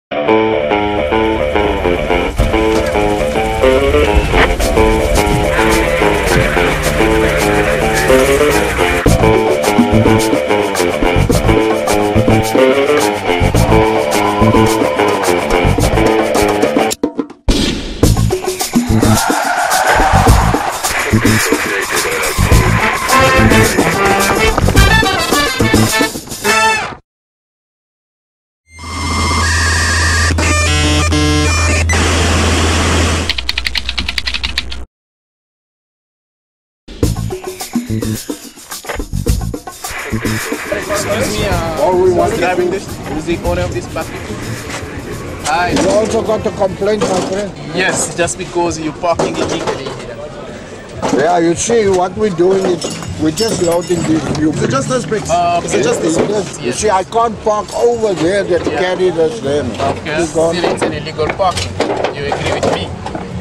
Excuse me, driving this, who's the owner of this package? Hi. You also got a complaint, my friend? Yes, just because you're parking illegally here. Yeah, you see, what we're doing is we're just loading these new So just this bricks. You see, I can't park over there that carry us then. Okay, still it's an illegal parking. You agree with me?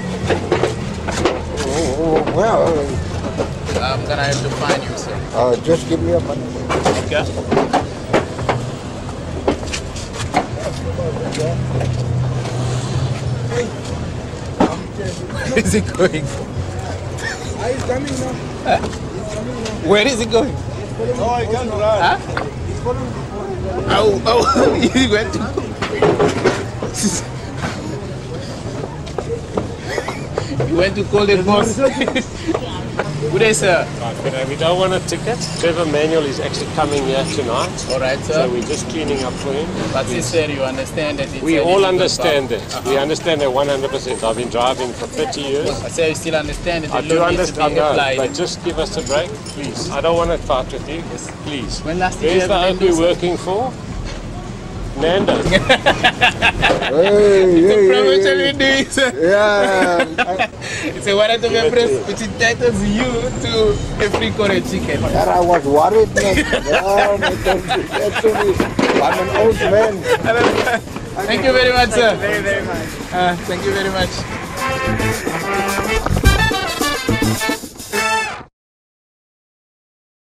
Well, I'm gonna have to fine you, sir. just give me a money. Okay. Where is he going? He's coming now. Where is he going? No, I can't run. Huh? Oh, he went to go. He went to call the boss. Good day, sir. We don't want a ticket. Trevor Manuel is actually coming here tonight. All right, sir. So we're just cleaning up for him. But sir, you understand that it's We all understand it. We understand it 100%. I've been driving for 30 years. I say you still understand that I the do law needs to understand, be applied. but just give us a break, please. I don't want to fight with you. Please. When last did you Where's the have oak we're working for? Nando. Hey, It's a promotion we're doing, sir. Yeah. It's a one of the members which entitles you to a free curry chicken. I was worried, man. No, don't do that to me. I'm an old man. Thank you very much, sir. Very, very much. Thank you very much.